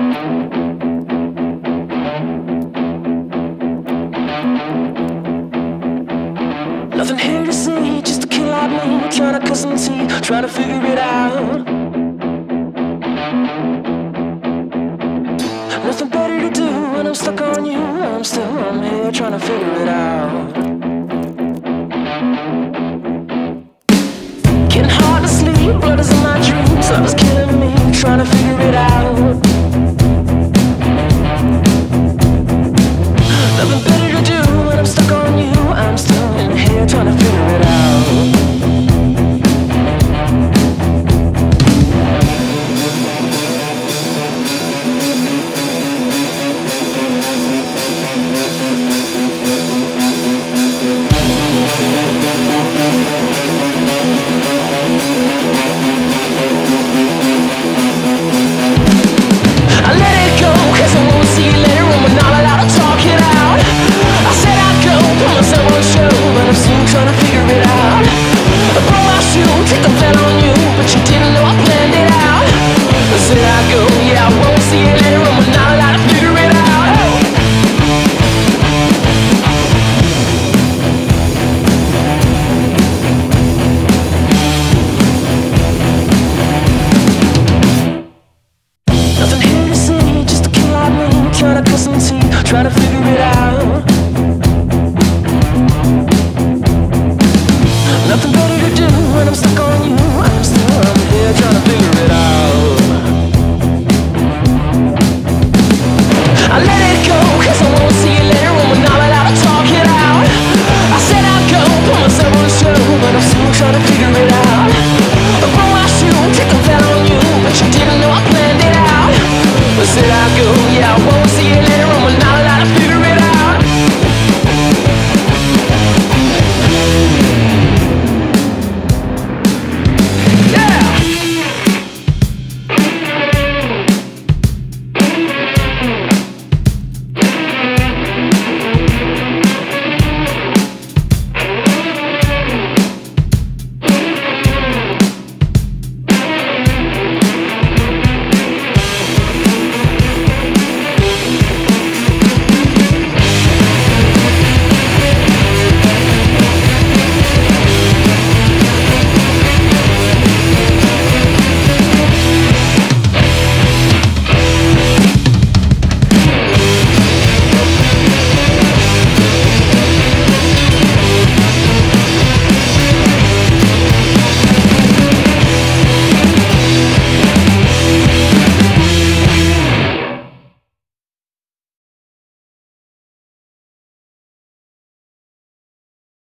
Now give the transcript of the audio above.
Nothing here to see, just a kid like me, trying to cut some teeth, trying to figure it out. Nothing better to do when I'm stuck on you. I'm here trying to figure it out. Getting hard to sleep, blood is in my dreams. Love is killing me, trying to